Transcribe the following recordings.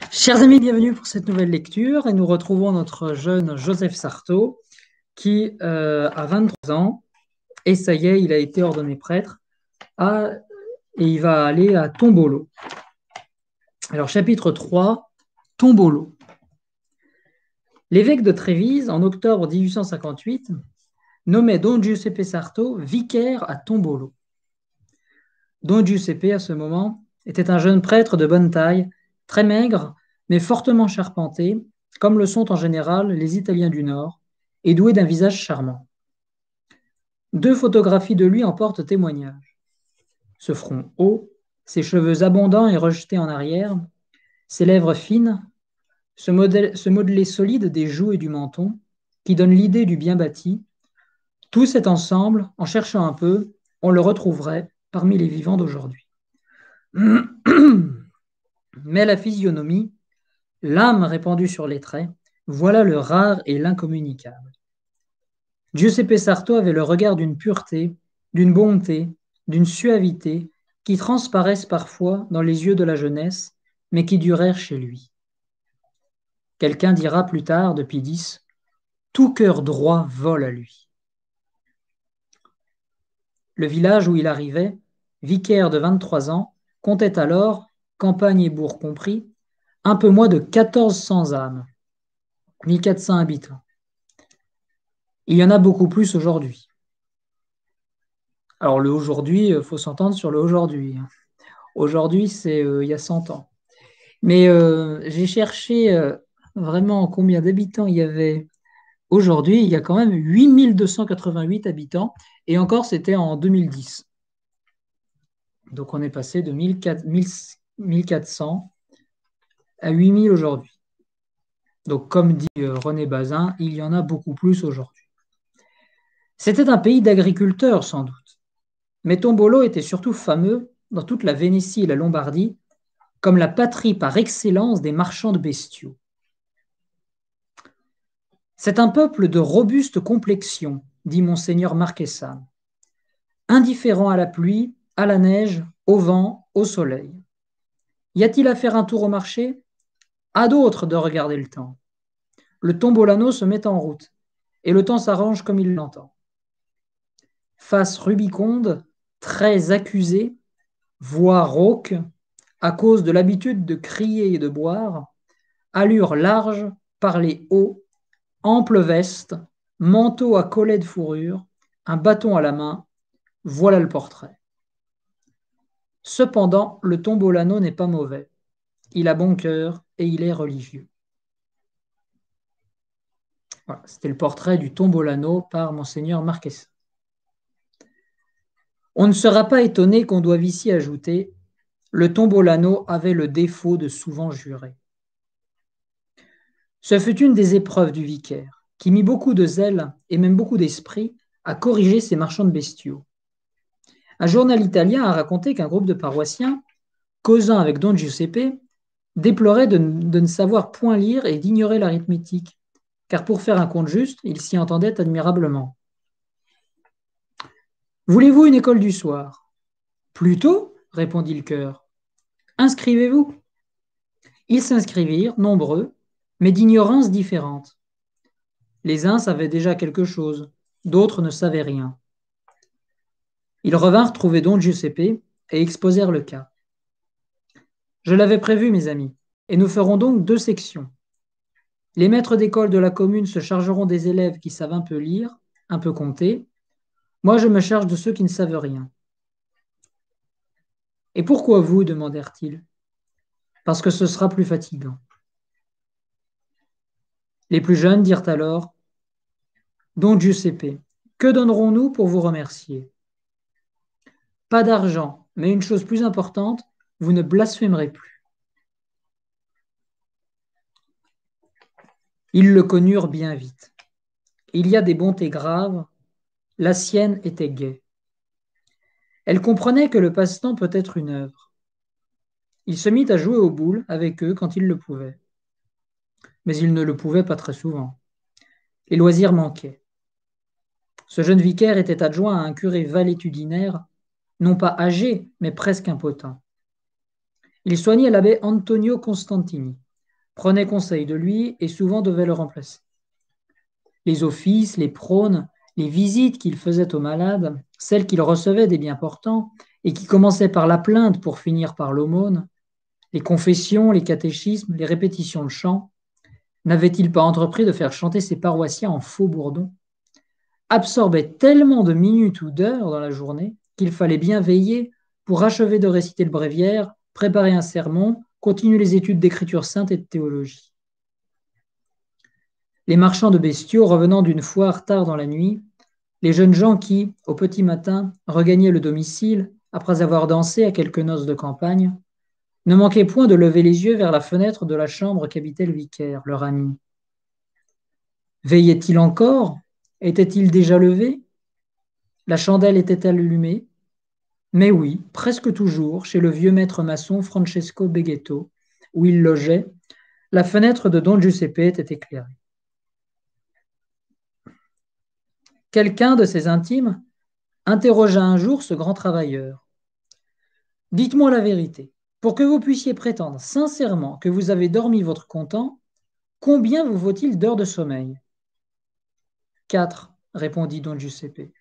Chers amis, bienvenue pour cette nouvelle lecture et nous retrouvons notre jeune Joseph Sarto qui a 23 ans et ça y est, il a été ordonné prêtre et il va aller à Tombolo. Alors chapitre 3, Tombolo. L'évêque de Trévise, en octobre 1858, nommait Don Giuseppe Sarto vicaire à Tombolo. Don Giuseppe, à ce moment, était un jeune prêtre de bonne taille, très maigre, mais fortement charpenté, comme le sont en général les Italiens du Nord, et doué d'un visage charmant. 2 photographies de lui en portent témoignage. Ce front haut, ses cheveux abondants et rejetés en arrière, ses lèvres fines, ce modelé solide des joues et du menton, qui donne l'idée du bien bâti, tout cet ensemble, en cherchant un peu, on le retrouverait parmi les vivants d'aujourd'hui. Mais la physionomie, l'âme répandue sur les traits, voilà le rare et l'incommunicable. Giuseppe Sarto avait le regard d'une pureté, d'une bonté, d'une suavité qui transparaissent parfois dans les yeux de la jeunesse, mais qui durèrent chez lui. Quelqu'un dira plus tard, de Pidis, « Tout cœur droit vole à lui ». Le village où il arrivait, vicaire de 23 ans, comptait alors, campagne et bourg compris, un peu moins de 1400 âmes, 1400 habitants. Il y en a beaucoup plus aujourd'hui. Alors le aujourd'hui, il faut s'entendre sur le aujourd'hui. Aujourd'hui, c'est il y a 100 ans. Mais j'ai cherché vraiment combien d'habitants il y avait aujourd'hui. Il y a quand même 8288 habitants. Et encore, c'était en 2010. Donc on est passé de 1400 à 8000 aujourd'hui. Donc comme dit René Bazin, il y en a beaucoup plus aujourd'hui. C'était un pays d'agriculteurs sans doute. Mais Tombolo était surtout fameux dans toute la Vénétie et la Lombardie comme la patrie par excellence des marchands de bestiaux. C'est un peuple de robuste complexion, dit monseigneur Marquessan, indifférent à la pluie, à la neige, au vent, au soleil. Y a-t-il à faire un tour au marché? À d'autres de regarder le temps. Le tombolano se met en route, et le temps s'arrange comme il l'entend. Face rubiconde, traits accusés, voix rauque, à cause de l'habitude de crier et de boire, allure large, parler haut, ample veste, manteau à collet de fourrure, un bâton à la main, voilà le portrait. Cependant, le tombolano n'est pas mauvais. Il a bon cœur et il est religieux. Voilà, c'était le portrait du tombolano par monseigneur Marquessan. On ne sera pas étonné qu'on doive ici ajouter le tombolano avait le défaut de souvent jurer. Ce fut une des épreuves du vicaire, qui mit beaucoup de zèle et même beaucoup d'esprit à corriger ces marchands de bestiaux. Un journal italien a raconté qu'un groupe de paroissiens, causant avec Don Giuseppe, déplorait de ne savoir point lire et d'ignorer l'arithmétique, car pour faire un compte juste, il s'y entendait admirablement. « Voulez-vous une école du soir ?»« Plutôt, répondit le chœur. « Inscrivez-vous. » Ils s'inscrivirent, nombreux, mais d'ignorance différente. Les uns savaient déjà quelque chose, d'autres ne savaient rien. Ils revinrent trouver Don Giuseppe et exposèrent le cas. Je l'avais prévu, mes amis, et nous ferons donc 2 sections. Les maîtres d'école de la commune se chargeront des élèves qui savent un peu lire, un peu compter. Moi, je me charge de ceux qui ne savent rien. Et pourquoi vous, demandèrent-ils? Parce que ce sera plus fatigant. Les plus jeunes dirent alors, Don Giuseppe, que donnerons-nous pour vous remercier? Pas d'argent, mais une chose plus importante, vous ne blasphémerez plus. Ils le connurent bien vite. Il y a des bontés graves, la sienne était gaie. Elle comprenait que le passe-temps peut être une œuvre. Il se mit à jouer aux boules avec eux quand il le pouvait. Mais il ne le pouvait pas très souvent. Les loisirs manquaient. Ce jeune vicaire était adjoint à un curé valétudinaire, non pas âgé, mais presque impotent. Il soignait l'abbé Antonio Constantini, prenait conseil de lui et souvent devait le remplacer. Les offices, les prônes, les visites qu'il faisait aux malades, celles qu'il recevait des bien portants, et qui commençaient par la plainte pour finir par l'aumône, les confessions, les catéchismes, les répétitions de chants, n'avait-il pas entrepris de faire chanter ses paroissiens en faux bourdon, absorbait tellement de minutes ou d'heures dans la journée qu'il fallait bien veiller pour achever de réciter le bréviaire, préparer un sermon, continuer les études d'écriture sainte et de théologie. Les marchands de bestiaux revenant d'une foire tard dans la nuit, les jeunes gens qui, au petit matin, regagnaient le domicile après avoir dansé à quelques noces de campagne, ne manquaient point de lever les yeux vers la fenêtre de la chambre qu'habitait le vicaire, leur ami. Veillait-il encore? Était-il déjà levé? La chandelle était-elle allumée? Mais oui, presque toujours, chez le vieux maître maçon Francesco Beghetto, où il logeait, la fenêtre de Don Giuseppe était éclairée. Quelqu'un de ses intimes interrogea un jour ce grand travailleur. « Dites-moi la vérité. Pour que vous puissiez prétendre sincèrement que vous avez dormi votre content, combien vous faut-il d'heures de sommeil ?»« 4, répondit Don Giuseppe.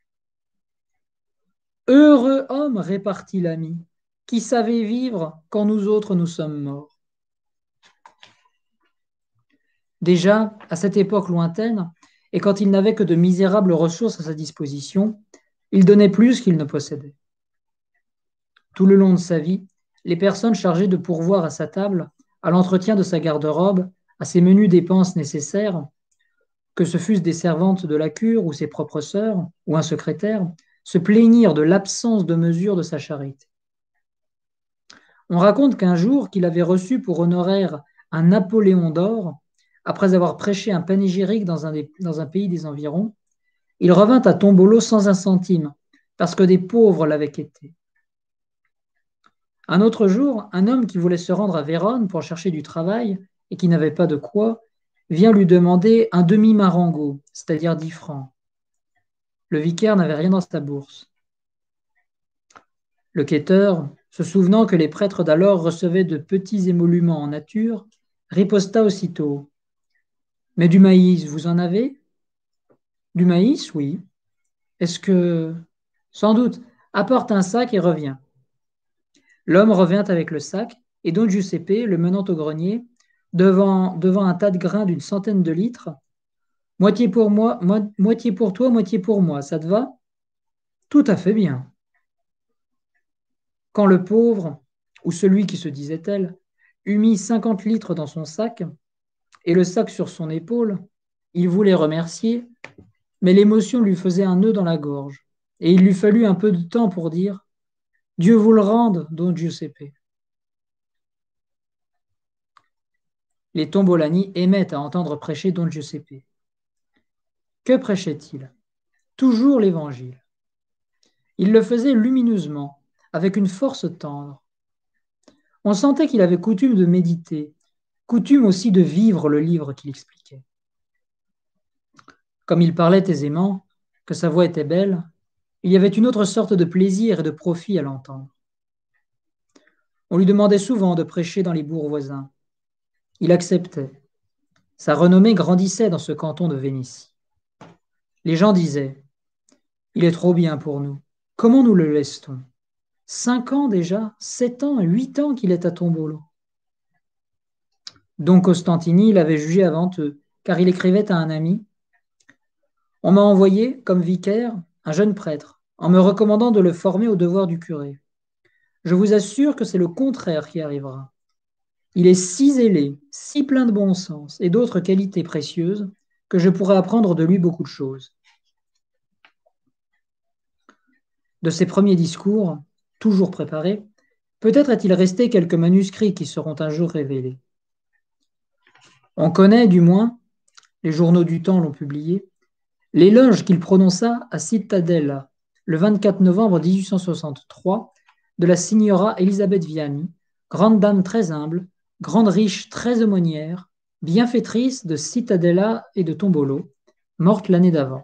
« Heureux homme, répartit l'ami, qui savait vivre quand nous autres nous sommes morts. » Déjà, à cette époque lointaine, et quand il n'avait que de misérables ressources à sa disposition, il donnait plus qu'il ne possédait. Tout le long de sa vie, les personnes chargées de pourvoir à sa table, à l'entretien de sa garde-robe, à ses menues dépenses nécessaires, que ce fussent des servantes de la cure ou ses propres sœurs, ou un secrétaire, se plaignirent de l'absence de mesure de sa charité. On raconte qu'un jour qu'il avait reçu pour honoraire un Napoléon d'or, après avoir prêché un panégyrique dans un pays des environs, il revint à Tombolo sans un centime, parce que des pauvres l'avaient été. Un autre jour, un homme qui voulait se rendre à Vérone pour chercher du travail et qui n'avait pas de quoi, vient lui demander un demi-marengo, c'est-à-dire 10 francs. Le vicaire n'avait rien dans sa bourse. Le quêteur, se souvenant que les prêtres d'alors recevaient de petits émoluments en nature, riposta aussitôt. « Mais du maïs, vous en avez ?»« Du maïs, oui. »« Est-ce que... » ?»« Sans doute. Apporte un sac et reviens. » L'homme revint avec le sac, et Don Giuseppe, le menant au grenier, devant un tas de grains d'une centaine de litres, « Moitié pour moi, moitié pour toi, moitié pour moi, ça te va ?»« Tout à fait bien. » Quand le pauvre, ou celui qui se disait tel, eut mis 50 litres dans son sac, et le sac sur son épaule, il voulait remercier, mais l'émotion lui faisait un nœud dans la gorge, et il lui fallut un peu de temps pour dire « Dieu vous le rende, Don Giuseppe. » Les Tombolani aimaient à entendre prêcher Don Giuseppe. Que prêchait-il? Toujours l'Évangile. Il le faisait lumineusement, avec une force tendre. On sentait qu'il avait coutume de méditer, coutume aussi de vivre le livre qu'il expliquait. Comme il parlait aisément, que sa voix était belle, il y avait une autre sorte de plaisir et de profit à l'entendre. On lui demandait souvent de prêcher dans les bourgs voisins. Il acceptait. Sa renommée grandissait dans ce canton de Vénétie. Les gens disaient « Il est trop bien pour nous. Comment nous le laisse-t-on? 5 ans déjà, 7 ans, 8 ans qu'il est à Tombolo. » Don Costantini l'avait jugé avant eux, car il écrivait à un ami « On m'a envoyé, comme vicaire, un jeune prêtre, en me recommandant de le former au devoir du curé. Je vous assure que c'est le contraire qui arrivera. Il est si zélé, si plein de bon sens et d'autres qualités précieuses que je pourrais apprendre de lui beaucoup de choses. » De ses premiers discours, toujours préparés, peut-être est-il resté quelques manuscrits qui seront un jour révélés. On connaît, du moins, les journaux du temps l'ont publié, l'éloge qu'il prononça à Cittadella le 24 novembre 1863 de la signora Elisabeth Viani, grande dame très humble, grande riche très aumônière, bienfaitrice de Cittadella et de Tombolo, morte l'année d'avant.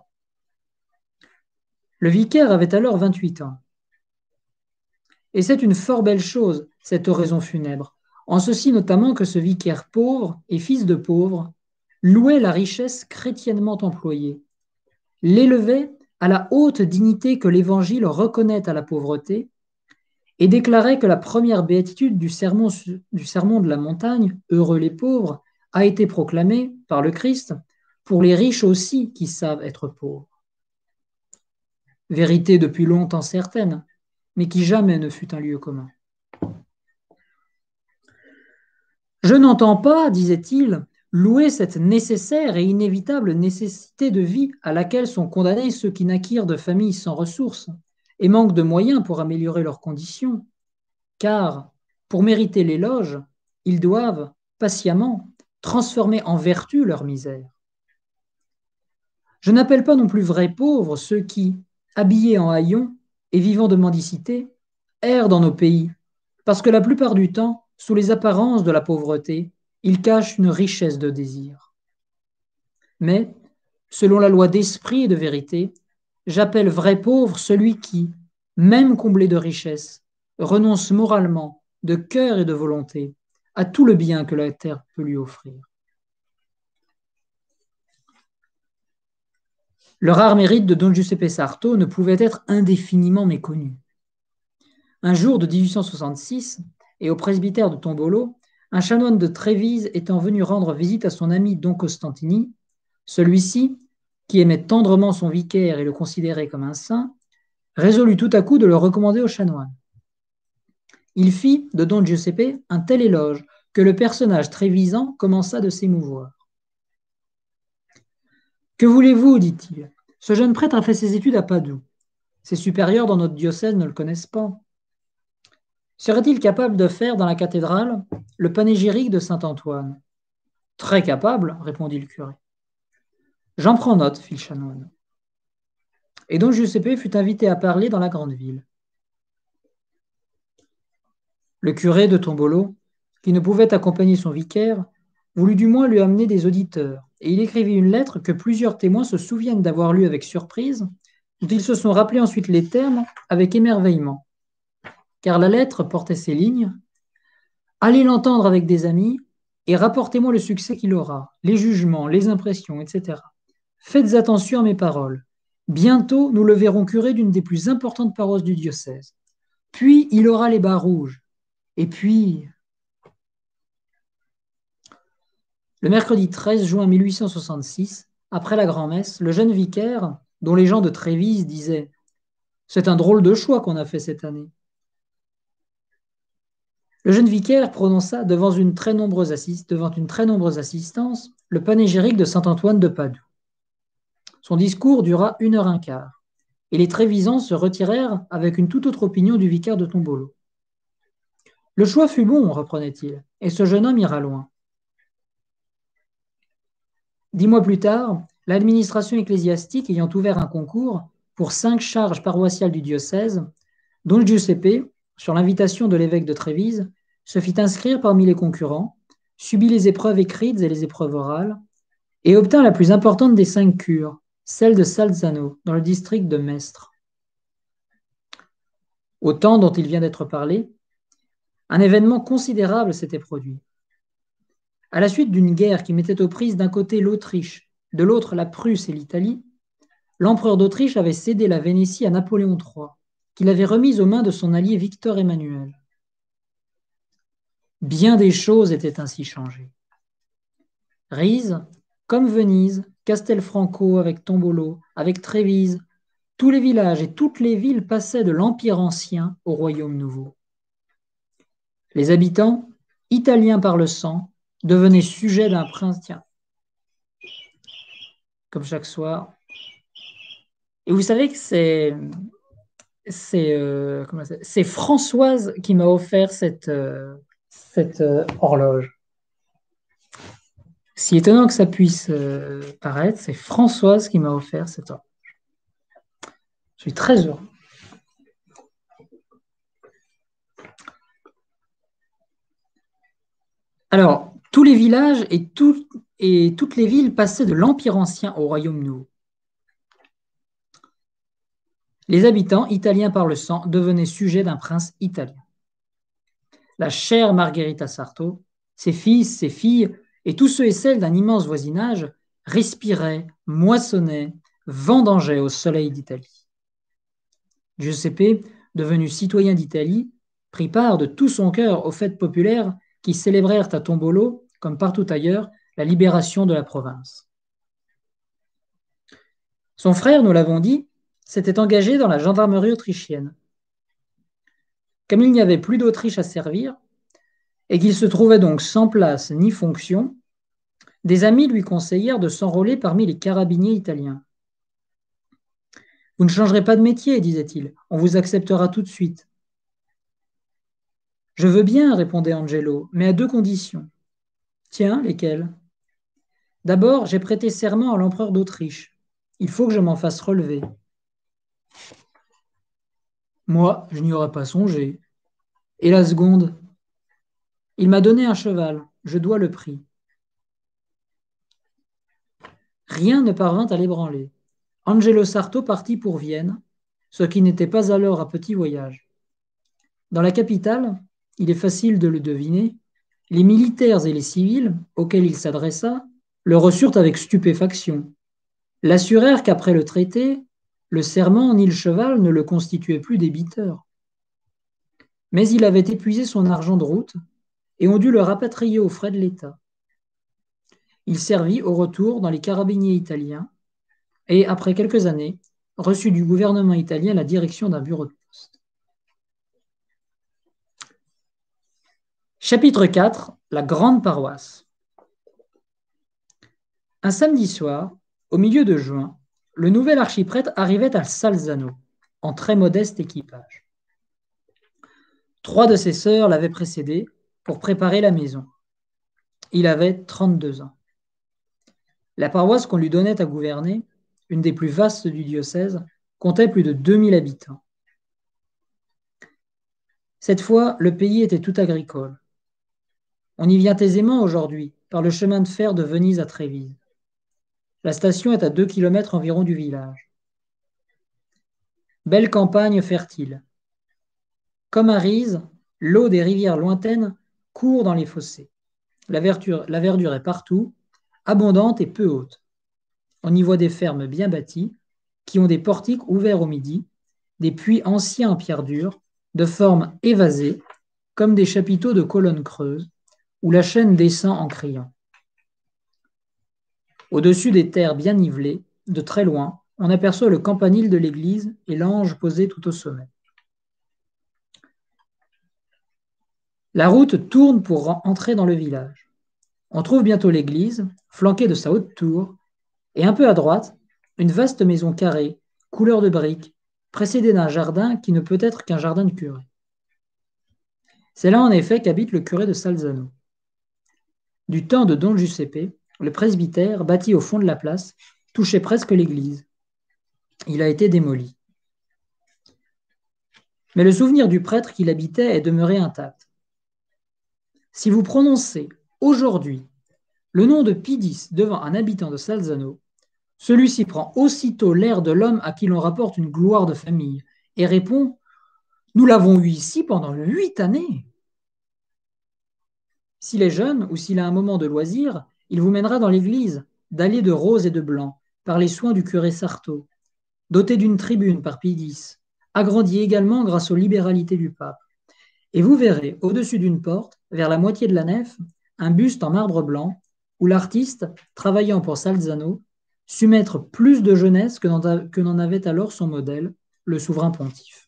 Le vicaire avait alors 28 ans. Et c'est une fort belle chose, cette oraison funèbre, en ceci notamment que ce vicaire pauvre et fils de pauvre louait la richesse chrétiennement employée, l'élevait à la haute dignité que l'Évangile reconnaît à la pauvreté, et déclarait que la première béatitude du sermon de la montagne, heureux les pauvres, a été proclamée par le Christ pour les riches aussi qui savent être pauvres. Vérité depuis longtemps certaine, mais qui jamais ne fut un lieu commun. Je n'entends pas, disait-il, louer cette nécessaire et inévitable nécessité de vie à laquelle sont condamnés ceux qui naquirent de familles sans ressources et manquent de moyens pour améliorer leurs conditions, car, pour mériter l'éloge, ils doivent, patiemment, transformer en vertu leur misère. Je n'appelle pas non plus vrais pauvres ceux qui, habillés en haillons et vivant de mendicité, errent dans nos pays, parce que la plupart du temps, sous les apparences de la pauvreté, ils cachent une richesse de désir. Mais, selon la loi d'esprit et de vérité, j'appelle vrai pauvre celui qui, même comblé de richesse, renonce moralement, de cœur et de volonté, à tout le bien que la terre peut lui offrir. Le rare mérite de Don Giuseppe Sarto ne pouvait être indéfiniment méconnu. Un jour de 1866, et au presbytère de Tombolo, un chanoine de Trévise étant venu rendre visite à son ami Don Costantini, celui-ci, qui aimait tendrement son vicaire et le considérait comme un saint, résolut tout à coup de le recommander au chanoine. Il fit de Don Giuseppe un tel éloge que le personnage trévisan commença de s'émouvoir. « Que voulez-vous, dit-il, ce jeune prêtre a fait ses études à Padoue. Ses supérieurs dans notre diocèse ne le connaissent pas. Serait-il capable de faire dans la cathédrale le panégyrique de Saint-Antoine ? Très capable, répondit le curé. J'en prends note, fit le chanoine. Et Don Giuseppe fut invité à parler dans la grande ville. Le curé de Tombolo, qui ne pouvait accompagner son vicaire, voulut du moins lui amener des auditeurs, et il écrivit une lettre que plusieurs témoins se souviennent d'avoir lue avec surprise, dont ils se sont rappelés ensuite les termes avec émerveillement. Car la lettre portait ces lignes : « Allez l'entendre avec des amis et rapportez-moi le succès qu'il aura, les jugements, les impressions, etc. Faites attention à mes paroles. Bientôt, nous le verrons curé d'une des plus importantes paroisses du diocèse. Puis, il aura les bas rouges. Et puis... » Le mercredi 13 juin 1866, après la grand-messe, le jeune vicaire, dont les gens de Trévise disaient « C'est un drôle de choix qu'on a fait cette année », le jeune vicaire prononça devant une très nombreuse assistance le panégyrique de Saint-Antoine de Padoue. Son discours dura 1h15, et les Trévisans se retirèrent avec une toute autre opinion du vicaire de Tombolo. Le choix fut bon, reprenait-il, et ce jeune homme ira loin. 10 mois plus tard, l'administration ecclésiastique ayant ouvert un concours pour 5 charges paroissiales du diocèse, Don Giuseppe, sur l'invitation de l'évêque de Trévise, se fit inscrire parmi les concurrents, subit les épreuves écrites et les épreuves orales, et obtint la plus importante des 5 cures, celle de Salzano, dans le district de Mestre. Au temps dont il vient d'être parlé, un événement considérable s'était produit. À la suite d'une guerre qui mettait aux prises d'un côté l'Autriche, de l'autre la Prusse et l'Italie, l'empereur d'Autriche avait cédé la Vénétie à Napoléon III, qu'il avait remise aux mains de son allié Victor Emmanuel. Bien des choses étaient ainsi changées. Rise, comme Venise, Castelfranco avec Tombolo, avec Trévise, tous les villages et toutes les villes passaient de l'Empire ancien au Royaume nouveau. Les habitants, italiens par le sang, devenaient sujets d'un prince, comme chaque soir. Et vous savez que c'est Françoise qui m'a offert cette horloge. Si étonnant que ça puisse paraître, c'est Françoise qui m'a offert cette horloge. Je suis très heureux. Alors, tous les villages et toutes les villes passaient de l'Empire ancien au Royaume nouveau. Les habitants, italiens par le sang, devenaient sujets d'un prince italien. la chère Margherita Sarto, ses fils, ses filles, et tous ceux et celles d'un immense voisinage respiraient, moissonnaient, vendangeaient au soleil d'Italie. Giuseppe, devenu citoyen d'Italie, prit part de tout son cœur aux fêtes populaires qui célébrèrent à Tombolo, comme partout ailleurs, la libération de la province. Son frère, nous l'avons dit, s'était engagé dans la gendarmerie autrichienne. Comme il n'y avait plus d'Autriche à servir, et qu'il se trouvait donc sans place ni fonction, des amis lui conseillèrent de s'enrôler parmi les carabiniers italiens. Vous ne changerez pas de métier, disait-il, on vous acceptera tout de suite. Je veux bien, répondait Angelo, mais à deux conditions. Tiens, lesquelles? D'abord, j'ai prêté serment à l'empereur d'Autriche. Il faut que je m'en fasse relever. Moi, je n'y aurais pas songé. Et la seconde? Il m'a donné un cheval, je dois le prix. Rien ne parvint à l'ébranler. Angelo Sarto partit pour Vienne, ce qui n'était pas alors un petit voyage. Dans la capitale, il est facile de le deviner, les militaires et les civils auxquels il s'adressa le reçurent avec stupéfaction, l'assurèrent qu'après le traité, le serment ni le cheval ne le constituaient plus débiteur. Mais il avait épuisé son argent de route et on dut le rapatrier aux frais de l'État. Il servit au retour dans les carabiniers italiens et, après quelques années, reçut du gouvernement italien la direction d'un bureau de poste. Chapitre 4. La grande paroisse. Un samedi soir, au milieu de juin, le nouvel archiprêtre arrivait à Salzano, en très modeste équipage. 3 de ses sœurs l'avaient précédé pour préparer la maison. Il avait 32 ans. La paroisse qu'on lui donnait à gouverner, une des plus vastes du diocèse, comptait plus de 2000 habitants. Cette fois, le pays était tout agricole. On y vient aisément aujourd'hui par le chemin de fer de Venise à Trévise. La station est à 2 kilomètres environ du village. Belle campagne fertile. Comme à Rise, l'eau des rivières lointaines court dans les fossés. La verdure est partout, abondante et peu haute. On y voit des fermes bien bâties, qui ont des portiques ouverts au midi, des puits anciens en pierre dure, de forme évasée, comme des chapiteaux de colonnes creuses, où la chaîne descend en criant. Au-dessus des terres bien nivelées, de très loin, on aperçoit le campanile de l'église et l'ange posé tout au sommet. La route tourne pour entrer dans le village. On trouve bientôt l'église, flanquée de sa haute tour, et un peu à droite, une vaste maison carrée, couleur de briques, précédée d'un jardin qui ne peut être qu'un jardin de curé. C'est là en effet qu'habite le curé de Salzano. Du temps de Don Giuseppe, le presbytère, bâti au fond de la place, touchait presque l'église. Il a été démoli. Mais le souvenir du prêtre qui l'habitait est demeuré intact. Si vous prononcez aujourd'hui le nom de Pie X devant un habitant de Salzano, celui-ci prend aussitôt l'air de l'homme à qui l'on rapporte une gloire de famille et répond « Nous l'avons eu ici pendant 8 années !» S'il est jeune ou s'il a un moment de loisir, il vous mènera dans l'église, dallée de rose et de blanc, par les soins du curé Sarto, dotée d'une tribune par Pie X, agrandie également grâce aux libéralités du pape. Et vous verrez, au-dessus d'une porte, vers la moitié de la nef, un buste en marbre blanc, où l'artiste, travaillant pour Salzano, sut mettre plus de jeunesse que n'en avait alors son modèle, le souverain pontife.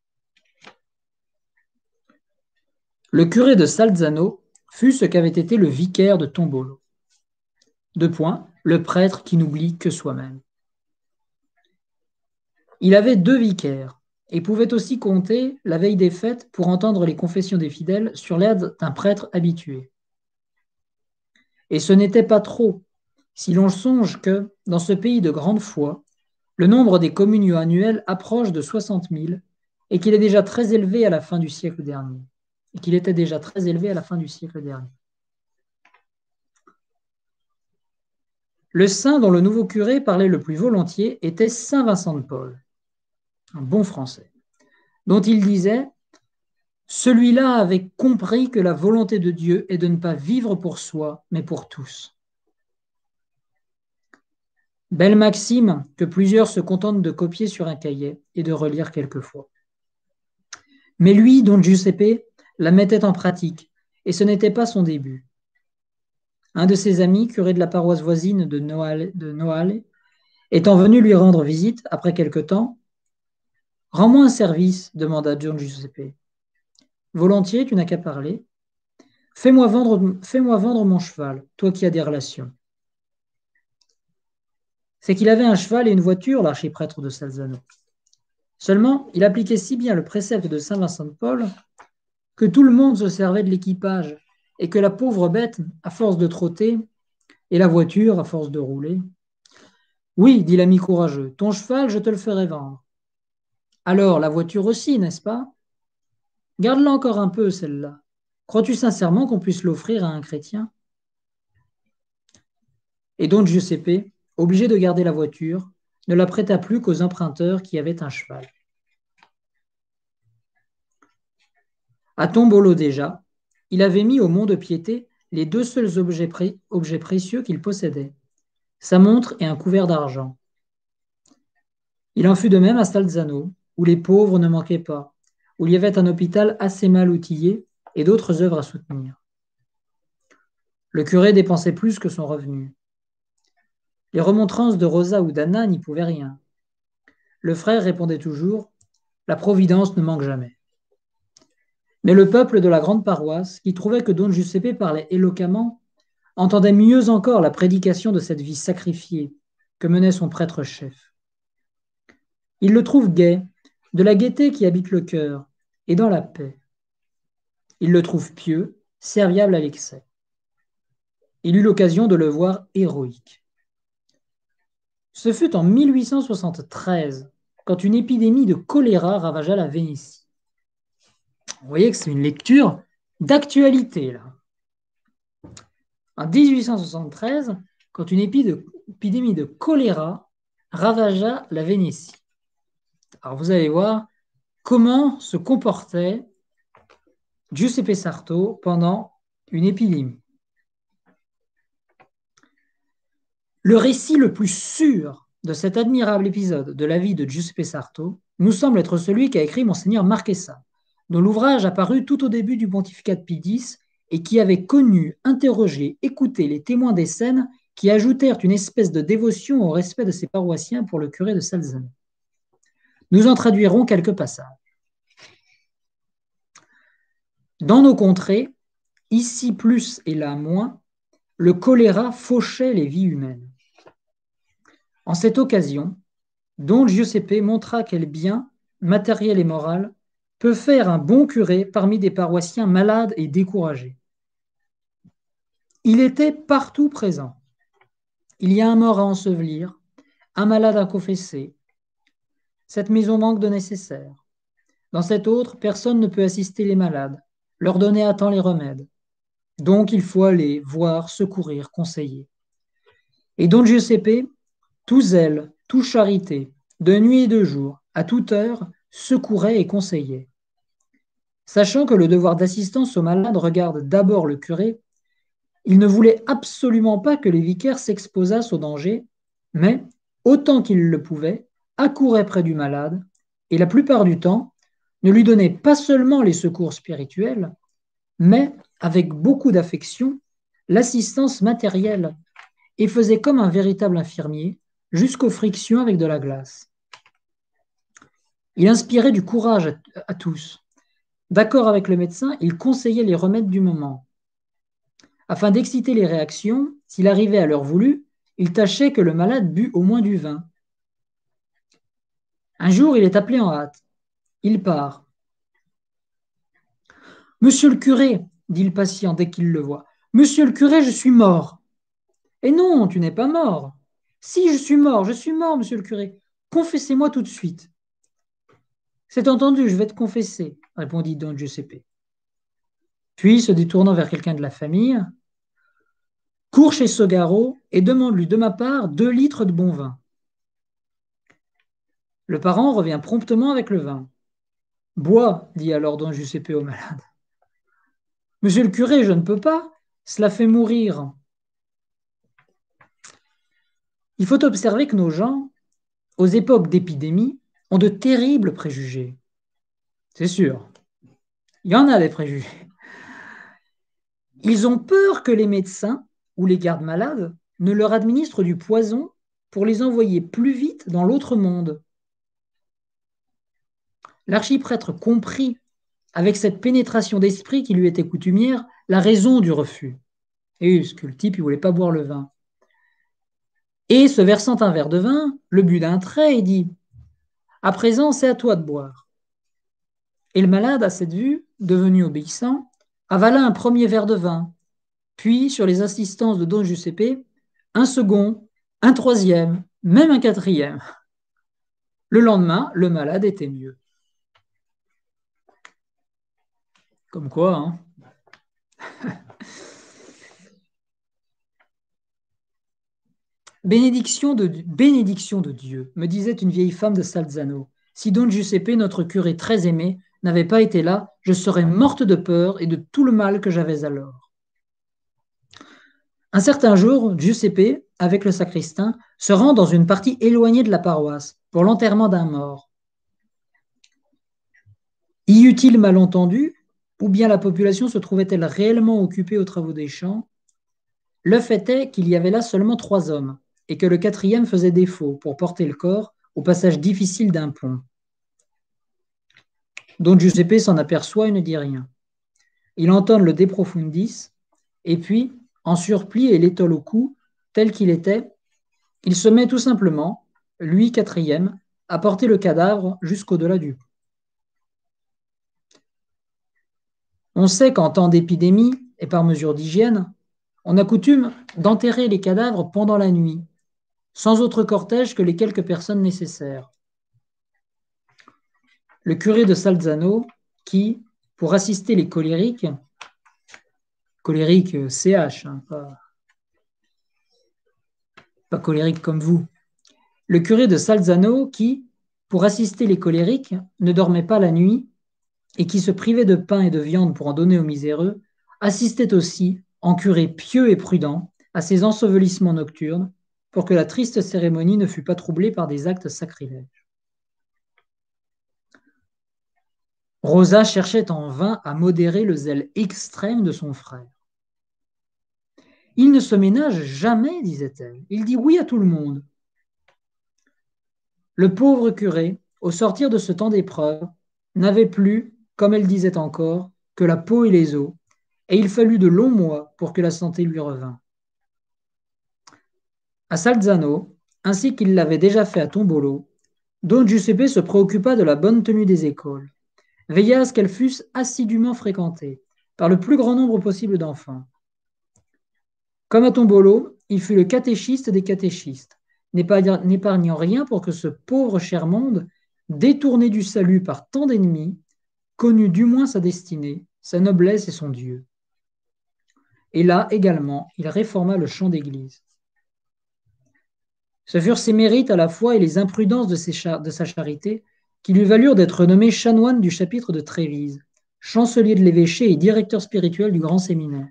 Le curé de Salzano fut ce qu'avait été le vicaire de Tombolo. 2 points, le prêtre qui n'oublie que soi-même. Il avait 2 vicaires et pouvait aussi compter, la veille des fêtes, pour entendre les confessions des fidèles sur l'aide d'un prêtre habitué. Et ce n'était pas trop, si l'on songe que, dans ce pays de grande foi, le nombre des communions annuelles approche de 60 000 et qu'il est déjà très élevé à la fin du siècle dernier. Le saint dont le nouveau curé parlait le plus volontiers était saint Vincent de Paul, un bon français, dont il disait Celui-là avait compris que la volonté de Dieu est de ne pas vivre pour soi, mais pour tous. Belle maxime que plusieurs se contentent de copier sur un cahier et de relire quelquefois. Mais lui, Don Giuseppe, la mettait en pratique, et ce n'était pas son début. Un de ses amis, curé de la paroisse voisine de Noale, étant venu lui rendre visite après quelque temps, rends-moi un service, demanda Don Giuseppe. Volontiers, tu n'as qu'à parler. Fais-moi vendre mon cheval, toi qui as des relations. C'est qu'il avait un cheval et une voiture, l'archiprêtre de Salzano. Seulement, il appliquait si bien le précepte de saint Vincent de Paul que tout le monde se servait de l'équipage et que la pauvre bête, à force de trotter, et la voiture, à force de rouler. Oui, dit l'ami courageux, ton cheval, je te le ferai vendre. Alors, la voiture aussi, n'est-ce pas? Garde-la encore un peu, celle-là. Crois-tu sincèrement qu'on puisse l'offrir à un chrétien? Et donc Giuseppe, obligé de garder la voiture, ne la prêta plus qu'aux emprunteurs qui avaient un cheval. À Tombolo déjà, il avait mis au mont-de-piété les deux seuls objets précieux qu'il possédait, sa montre et un couvert d'argent. Il en fut de même à Stalzano, où les pauvres ne manquaient pas, où il y avait un hôpital assez mal outillé et d'autres œuvres à soutenir. Le curé dépensait plus que son revenu. Les remontrances de Rosa ou d'Anna n'y pouvaient rien. Le frère répondait toujours « La Providence ne manque jamais ». Mais le peuple de la grande paroisse, qui trouvait que Don Giuseppe parlait éloquemment, entendait mieux encore la prédication de cette vie sacrifiée que menait son prêtre-chef. Il le trouve gai, de la gaieté qui habite le cœur, et dans la paix. Il le trouve pieux, serviable à l'excès. Il eut l'occasion de le voir héroïque. Ce fut en 1873, quand une épidémie de choléra ravagea la Vénétie. Vous voyez que c'est une lecture d'actualité, là. En 1873, quand une épidémie de choléra ravagea la Vénétie. Alors vous allez voir comment se comportait Giuseppe Sarto pendant une épidémie. Le récit le plus sûr de cet admirable épisode de la vie de Giuseppe Sarto nous semble être celui qu'a écrit Monseigneur Marquesa, dont l'ouvrage apparut tout au début du pontificat de Pie X et qui avait connu, interrogé, écouté les témoins des scènes qui ajoutèrent une espèce de dévotion au respect de ses paroissiens pour le curé de Salzano. Nous en traduirons quelques passages. Dans nos contrées, ici plus et là moins, le choléra fauchait les vies humaines. En cette occasion, Don Giuseppe montra quel bien, matériel et moral, peut faire un bon curé parmi des paroissiens malades et découragés. Il était partout présent. Il y a un mort à ensevelir, un malade à confesser. Cette maison manque de nécessaire. Dans cette autre, personne ne peut assister les malades, leur donner à temps les remèdes. Donc il faut aller voir, secourir, conseiller. Et Don Giuseppe, tout zèle, tout charité, de nuit et de jour, à toute heure, secourait et conseillait. Sachant que le devoir d'assistance aux malades regarde d'abord le curé, il ne voulait absolument pas que les vicaires s'exposassent au danger, mais, autant qu'ils le pouvaient, accouraient près du malade et la plupart du temps ne lui donnaient pas seulement les secours spirituels, mais, avec beaucoup d'affection, l'assistance matérielle et faisait comme un véritable infirmier jusqu'aux frictions avec de la glace. Il inspirait du courage à tous. D'accord avec le médecin, il conseillait les remèdes du moment. Afin d'exciter les réactions, s'il arrivait à l'heure voulue, il tâchait que le malade bût au moins du vin. Un jour, il est appelé en hâte. Il part. « Monsieur le curé, dit le patient dès qu'il le voit, « Monsieur le curé, je suis mort. » « Et non, tu n'es pas mort. »« Si, je suis mort, monsieur le curé. Confessez-moi tout de suite. »« C'est entendu, je vais te confesser, répondit Don Giuseppe. Puis, se détournant vers quelqu'un de la famille, « Cours chez Sogaro et demande-lui de ma part 2 litres de bon vin. » Le parent revient promptement avec le vin. Bois, dit alors don Giuseppe au malade. Monsieur le curé, je ne peux pas, cela fait mourir. Il faut observer que nos gens, aux époques d'épidémie, ont de terribles préjugés. C'est sûr, il y en a des préjugés. Ils ont peur que les médecins ou les gardes malades ne leur administrent du poison pour les envoyer plus vite dans l'autre monde. L'archiprêtre comprit, avec cette pénétration d'esprit qui lui était coutumière, la raison du refus. Et parce que le type, il ne voulait pas boire le vin. Et se versant un verre de vin, le but d'un trait, il dit « À présent, c'est à toi de boire. » Et le malade, à cette vue, devenu obéissant, avala un premier verre de vin, puis, sur les insistances de don Giuseppe, un second, un troisième, même un quatrième. Le lendemain, le malade était mieux. Comme quoi, hein. Bénédiction de Dieu, me disait une vieille femme de Salzano. Si don Giuseppe, notre curé très aimé, n'avait pas été là, je serais morte de peur et de tout le mal que j'avais alors. Un certain jour, Giuseppe, avec le sacristain, se rend dans une partie éloignée de la paroisse pour l'enterrement d'un mort. Y eut-il malentendu, ou bien la population se trouvait-elle réellement occupée aux travaux des champs? Le fait est qu'il y avait là seulement 3 hommes, et que le quatrième faisait défaut pour porter le corps au passage difficile d'un pont. Don Giuseppe s'en aperçoit et ne dit rien. Il entonne le De Profundis, et puis, en surplis et l'étole au cou, tel qu'il était, il se met tout simplement, lui quatrième, à porter le cadavre jusqu'au-delà du pont. On sait qu'en temps d'épidémie et par mesure d'hygiène, on a coutume d'enterrer les cadavres pendant la nuit, sans autre cortège que les quelques personnes nécessaires. Le curé de Salzano, qui, pour assister les colériques CH, hein, pas colérique comme vous, le curé de Salzano qui, pour assister les colériques, ne dormait pas la nuit et qui se privait de pain et de viande pour en donner aux miséreux, assistait aussi, en curé pieux et prudent, à ces ensevelissements nocturnes, pour que la triste cérémonie ne fût pas troublée par des actes sacrilèges. Rosa cherchait en vain à modérer le zèle extrême de son frère. Il ne se ménage jamais, disait-elle. Il dit oui à tout le monde. Le pauvre curé, au sortir de ce temps d'épreuve, n'avait plus, comme elle disait encore, que la peau et les os, et il fallut de longs mois pour que la santé lui revînt. À Salzano, ainsi qu'il l'avait déjà fait à Tombolo, don Giuseppe se préoccupa de la bonne tenue des écoles, veilla à ce qu'elles fussent assidûment fréquentées par le plus grand nombre possible d'enfants. Comme à Tombolo, il fut le catéchiste des catéchistes, n'épargnant rien pour que ce pauvre cher monde, détourné du salut par tant d'ennemis, connût du moins sa destinée, sa noblesse et son Dieu. Et là également, il réforma le chant d'église. Ce furent ses mérites à la fois et les imprudences de sa charité qui lui valurent d'être nommé chanoine du chapitre de Trévise, chancelier de l'évêché et directeur spirituel du grand séminaire.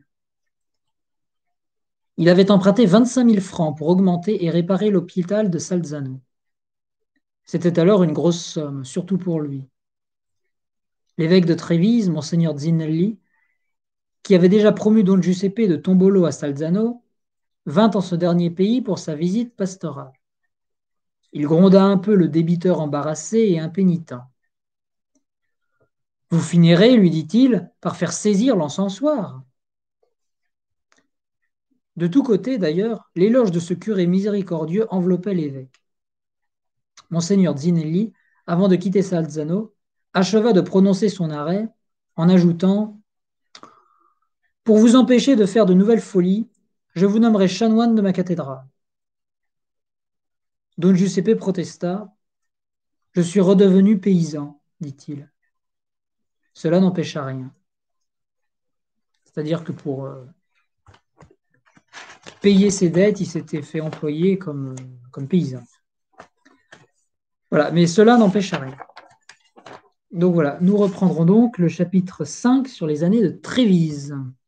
Il avait emprunté 25 000 francs pour augmenter et réparer l'hôpital de Salzano. C'était alors une grosse somme, surtout pour lui. L'évêque de Trévise, monseigneur Zinelli, qui avait déjà promu don Giuseppe de Tombolo à Salzano, vint en ce dernier pays pour sa visite pastorale. Il gronda un peu le débiteur embarrassé et impénitent. « Vous finirez, lui dit-il, par faire saisir l'encensoir. » De tous côtés, d'ailleurs, l'éloge de ce curé miséricordieux enveloppait l'évêque. Monseigneur Zinelli, avant de quitter Salzano, acheva de prononcer son arrêt en ajoutant « Pour vous empêcher de faire de nouvelles folies, je vous nommerai chanoine de ma cathédrale. » Don Giuseppe protesta. « Je suis redevenu paysan, dit-il. » Cela n'empêcha rien. C'est-à-dire que pour payer ses dettes, il s'était fait employer comme paysan. Voilà, mais cela n'empêcha rien. Donc voilà, nous reprendrons donc le chapitre 5 sur les années de Trévise.